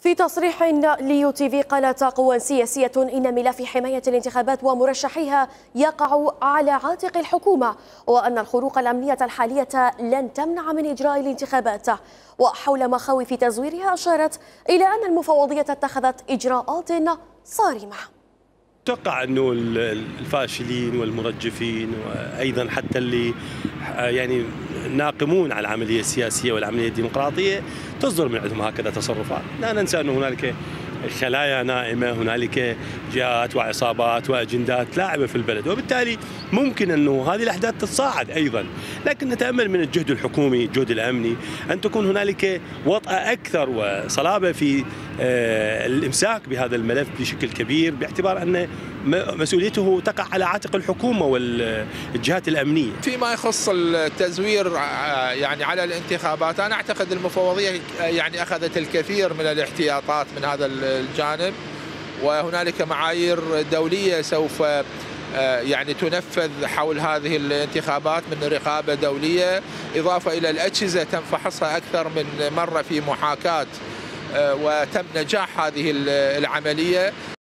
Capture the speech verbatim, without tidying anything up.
في تصريح ليو تي في قالت قوى سياسية إن ملف حماية الانتخابات ومرشحيها يقع على عاتق الحكومة، وأن الخروق الأمنية الحالية لن تمنع من إجراء الانتخابات. وحول مخاوف تزويرها أشارت إلى أن المفوضية اتخذت إجراءات صارمة. أتوقع أنه الفاشلين والمرجفين وأيضا حتى اللي يعني ناقمون على العملية السياسية والعملية الديمقراطية تصدر من عندهم هكذا تصرفات. لا ننسى أن هنالك خلايا نائمة، هنالك جهات وعصابات وأجندات لاعبة في البلد، وبالتالي ممكن أنه هذه الأحداث تتصاعد أيضا. لكن نتأمل من الجهد الحكومي الجهد الأمني أن تكون هنالك وطأة أكثر وصلابة في الإمساك بهذا الملف بشكل كبير، باعتبار أن مسؤوليته تقع على عاتق الحكومة والجهات الأمنية. فيما يخص التزوير يعني على الانتخابات، أنا أعتقد المفوضية يعني أخذت الكثير من الاحتياطات من هذا الجانب، وهنالك معايير دولية سوف يعني تنفذ حول هذه الانتخابات من رقابة دولية، إضافة إلى الأجهزة تم فحصها أكثر من مرة في محاكاة وتم نجاح هذه العملية.